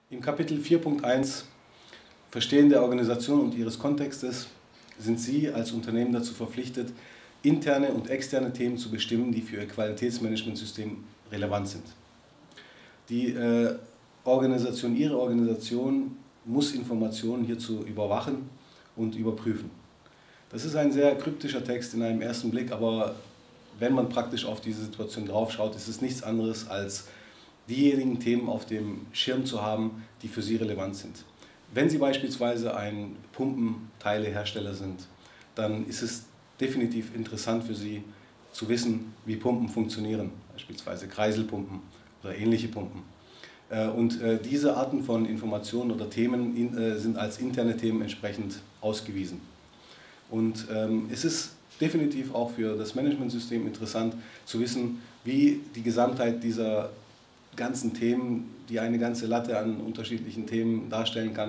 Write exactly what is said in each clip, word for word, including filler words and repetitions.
Im Kapitel vier Punkt eins Verstehen der Organisation und ihres Kontextes sind Sie als Unternehmen dazu verpflichtet, interne und externe Themen zu bestimmen, die für Ihr Qualitätsmanagementsystem relevant sind. Die äh, Organisation, Ihre Organisation muss Informationen hierzu überwachen und überprüfen. Das ist ein sehr kryptischer Text in einem ersten Blick, aber wenn man praktisch auf diese Situation draufschaut, ist es nichts anderes als diejenigen Themen auf dem Schirm zu haben, die für Sie relevant sind. Wenn Sie beispielsweise ein Pumpenteilehersteller sind, dann ist es definitiv interessant für Sie zu wissen, wie Pumpen funktionieren, beispielsweise Kreiselpumpen oder ähnliche Pumpen. Und diese Arten von Informationen oder Themen sind als interne Themen entsprechend ausgewiesen. Und es ist definitiv auch für das Managementsystem interessant zu wissen, wie die Gesamtheit dieser ganzen Themen, die eine ganze Latte an unterschiedlichen Themen darstellen kann,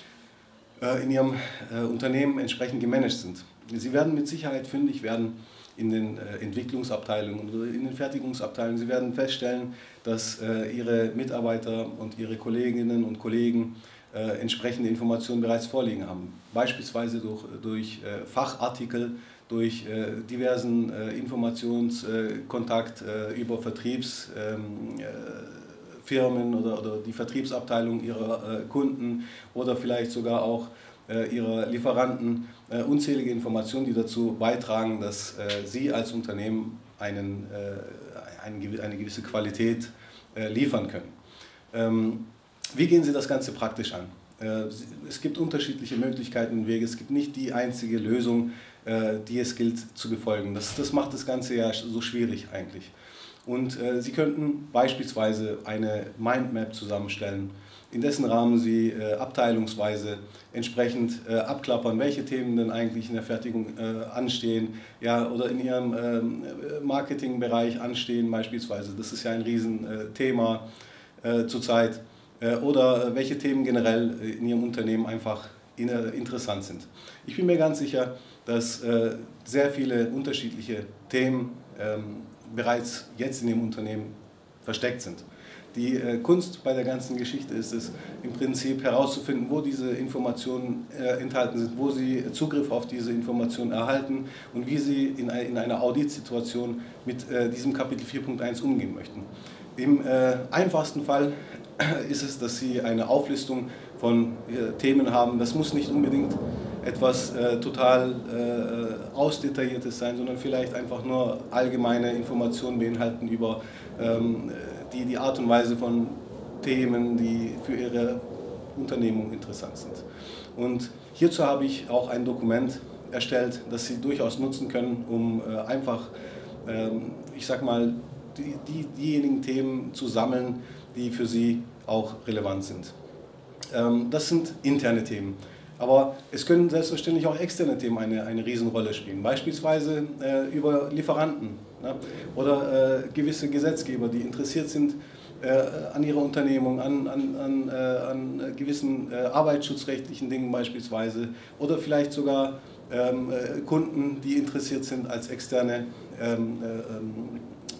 in Ihrem Unternehmen entsprechend gemanagt sind. Sie werden mit Sicherheit fündig werden in den Entwicklungsabteilungen oder in den Fertigungsabteilungen. Sie werden feststellen, dass Ihre Mitarbeiter und Ihre Kolleginnen und Kollegen entsprechende Informationen bereits vorliegen haben. Beispielsweise durch, durch Fachartikel, durch diversen Informationskontakt über Vertriebsfirmen oder, oder die Vertriebsabteilung ihrer Kunden oder vielleicht sogar auch ihrer Lieferanten, unzählige Informationen, die dazu beitragen, dass Sie als Unternehmen einen, eine gewisse Qualität liefern können. Wie gehen Sie das Ganze praktisch an? Es gibt unterschiedliche Möglichkeiten und Wege, es gibt nicht die einzige Lösung, die es gilt zu befolgen. Das, das macht das Ganze ja so schwierig eigentlich. Und äh, Sie könnten beispielsweise eine Mindmap zusammenstellen, in dessen Rahmen Sie äh, abteilungsweise entsprechend äh, abklappern, welche Themen denn eigentlich in der Fertigung äh, anstehen, ja, oder in Ihrem äh, Marketingbereich anstehen beispielsweise. Das ist ja ein Riesenthema äh, zurzeit. Äh, oder welche Themen generell in Ihrem Unternehmen einfach in, äh, interessant sind. Ich bin mir ganz sicher, dass äh, sehr viele unterschiedliche Themen ähm, bereits jetzt in Ihrem Unternehmen versteckt sind. Die äh, Kunst bei der ganzen Geschichte ist es, im Prinzip herauszufinden, wo diese Informationen äh, enthalten sind, wo Sie Zugriff auf diese Informationen erhalten und wie Sie in, ein, in einer Auditsituation mit äh, diesem Kapitel vier Punkt eins umgehen möchten. Im äh, einfachsten Fall ist es, dass Sie eine Auflistung von äh, Themen haben. Das muss nicht unbedingt etwas äh, total äh, ausdetailliertes sein, sondern vielleicht einfach nur allgemeine Informationen beinhalten über ähm, die, die Art und Weise von Themen, die für Ihre Unternehmung interessant sind. Und hierzu habe ich auch ein Dokument erstellt, das Sie durchaus nutzen können, um äh, einfach, ähm, ich sag mal, die, die, diejenigen Themen zu sammeln, die für Sie auch relevant sind. Ähm, das sind interne Themen. Aber es können selbstverständlich auch externe Themen eine, eine Riesenrolle spielen, beispielsweise äh, über Lieferanten, ne? Oder äh, gewisse Gesetzgeber, die interessiert sind äh, an ihrer Unternehmung, an, an, an, äh, an gewissen äh, arbeitsschutzrechtlichen Dingen beispielsweise, oder vielleicht sogar ähm, äh, Kunden, die interessiert sind als externe ähm, äh,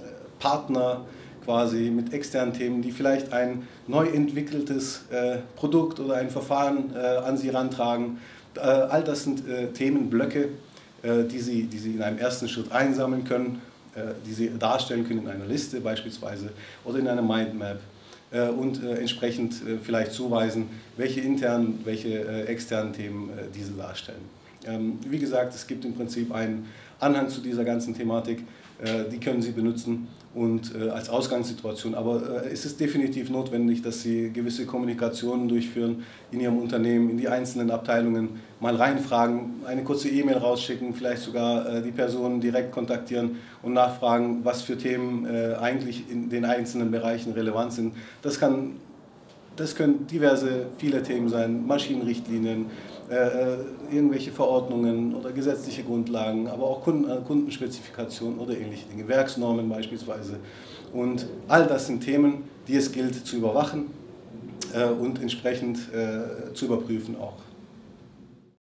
Partner, quasi mit externen Themen, die vielleicht ein neu entwickeltes äh, Produkt oder ein Verfahren äh, an Sie rantragen. Äh, all das sind äh, Themenblöcke, äh, die, Sie, die Sie in einem ersten Schritt einsammeln können, äh, die Sie darstellen können in einer Liste beispielsweise oder in einer Mindmap äh, und äh, entsprechend äh, vielleicht zuweisen, welche internen, welche äh, externen Themen äh, diese darstellen. Ähm, wie gesagt, es gibt im Prinzip einen Anhang zu dieser ganzen Thematik, äh, die können Sie benutzen und äh, als Ausgangssituation. Aber äh, es ist definitiv notwendig, dass Sie gewisse Kommunikationen durchführen in Ihrem Unternehmen, in die einzelnen Abteilungen, mal reinfragen, eine kurze E-Mail rausschicken, vielleicht sogar äh, die Personen direkt kontaktieren und nachfragen, was für Themen äh, eigentlich in den einzelnen Bereichen relevant sind. Das kann Das können diverse, viele Themen sein, Maschinenrichtlinien, äh, irgendwelche Verordnungen oder gesetzliche Grundlagen, aber auch Kunden, äh, Kundenspezifikationen oder ähnliche Dinge, Werksnormen beispielsweise. Und all das sind Themen, die es gilt zu überwachen äh, und entsprechend äh, zu überprüfen auch.